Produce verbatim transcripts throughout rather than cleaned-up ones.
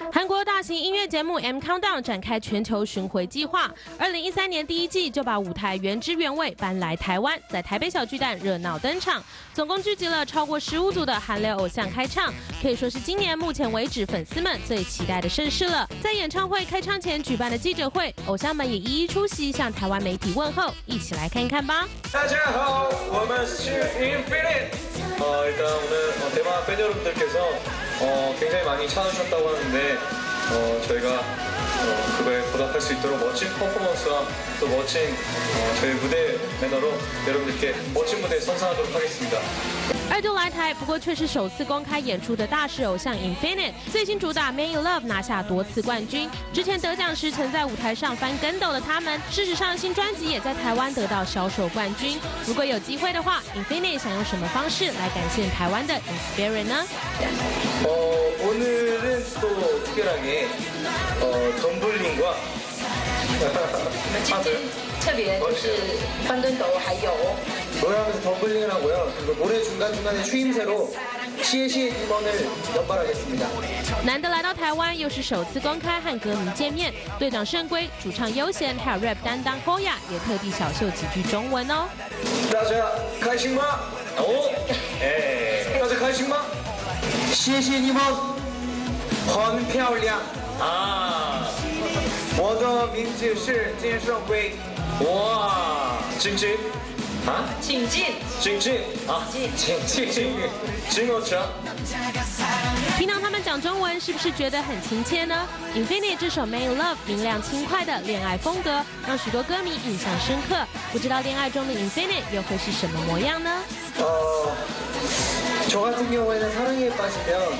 韩国大型音乐节目《M Countdown》展开全球巡回计划。二零一三年第一季就把舞台原汁原味搬来台湾，在台北小巨蛋热闹登场，总共聚集了超过十五组的韩流偶像开唱，可以说是今年目前为止粉丝们最期待的盛事了。在演唱会开唱前举办的记者会，偶像们也一一出席，向台湾媒体问候，一起来看看吧。 大家好，我们是 Infinite。 어, 일단 오늘 어, 대만 팬 여러분들께서 어, 굉장히 많이 찾아주셨다고 하는데 어, 저희가 어, 그거에 보답할 수 있도록 멋진 퍼포먼스와 또 멋진 어, 저희 무대 매너로 여러분들께 멋진 무대 선사하도록 하겠습니다. 二度来台，不过却是首次公开演出的大势偶像 Infinite， 最新主打《Man You Love》拿下多次冠军。之前得奖时曾在舞台上翻跟斗的他们，事实上新专辑也在台湾得到销售冠军。如果有机会的话 ，Infinite 想用什么方式来感谢台湾的 Inspirit 呢？ 어, 오늘은 또 특별하게 어, 덤블링과 我们今天特别就是翻跟斗，还有 노래하면서 덤블링을 하고요. 그리고 노래 중간중간에 추임새로 시에시에 팀원을 연발하겠습니다. 难得来到台湾，又是首次公开和歌迷见面，队长圣圭、主唱悠贤还有 rap 担当 Hoya 也特地小秀几句中文哦。 大家开心吗？哦，哎，大家开心吗？谢谢你们，很漂亮啊！我的名字是金圣圭。哇，晶晶。 啊， 请进， 请进啊，请进，请进入场。 听到他们讲中文，是不是觉得很亲切呢 ？Infinite 这首《Man You Love》明亮轻快的恋爱风格，让许多歌迷印象深刻。不知道恋爱中的 Infinite 又会是什么模样呢？ 어, 저 같은 경우에는 사랑에 빠지면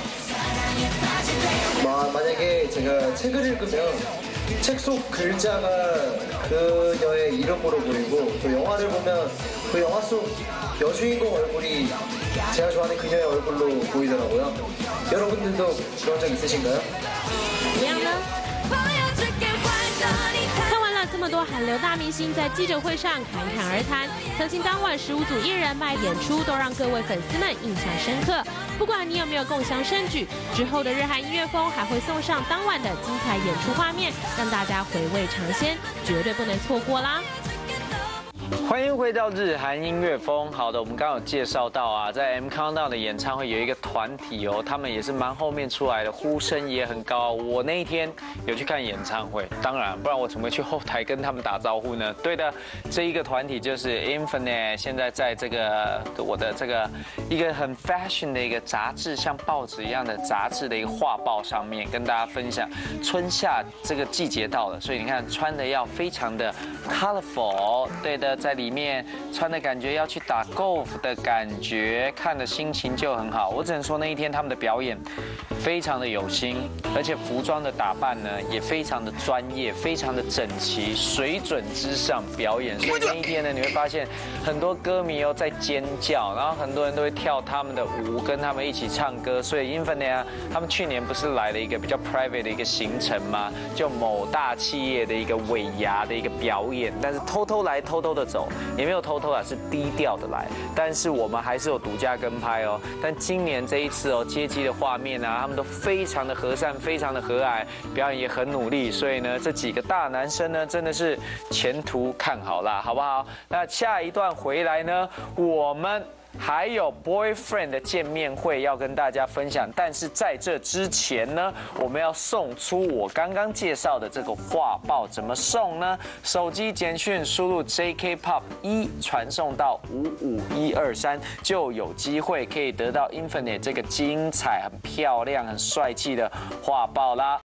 마, 만약에 제가 책을 읽으면 책 속 글자가 그녀의 이름으로 보이고 또 영화를 보면 그 영화 속 여주인공 얼굴이 제가 좋아하는 그녀의 얼굴로 보이더라고요. 여러분들도 그런 적 있으신가요? 怎么样呢？看完了这么多韩流大明星在记者会上侃侃而谈，曾经当晚十五组艺人卖演出都让各位粉丝们印象深刻。不管你有没有共襄盛举，之后的日韩音乐风还会送上当晚的精彩演出画面，让大家回味尝鲜，绝对不能错过啦！ 欢迎回到日韩音乐风。好的，我们刚刚有介绍到啊，在 M Countdown 的演唱会有一个团体哦，他们也是蛮后面出来的，呼声也很高。我那一天有去看演唱会，当然，不然我怎么会去后台跟他们打招呼呢？对的，这一个团体就是 Infinite， 现在在这个我的这个一个很 fashion 的一个杂志，像报纸一样的杂志的一个画报上面，跟大家分享春夏这个季节到了，所以你看穿的要非常的 colorful， 对的。 在里面穿的感觉要去打 golf 的感觉，看的心情就很好。我只能说那一天他们的表演非常的有心，而且服装的打扮呢也非常的专业，非常的整齐，水准之上表演。所以那一天呢，你会发现很多歌迷哦在尖叫，然后很多人都会跳他们的舞，跟他们一起唱歌。所以 Infinite 啊，他们去年不是来了一个比较 private 的一个行程吗？就某大企业的一个尾牙的一个表演，但是偷偷来，偷偷的。 走也没有偷偷啊，是低调的来，但是我们还是有独家跟拍哦。但今年这一次哦，接机的画面啊，他们都非常的和善，非常的和蔼，表演也很努力，所以呢，这几个大男生呢，真的是前途看好啦，好不好？那下一段回来呢，我们。 还有 boyfriend 的见面会要跟大家分享，但是在这之前呢，我们要送出我刚刚介绍的这个画报，怎么送呢？手机简讯输入 J K Pop 一传送到五五一二三，就有机会可以得到 Infinite 这个精彩、很漂亮、很帅气的画报啦。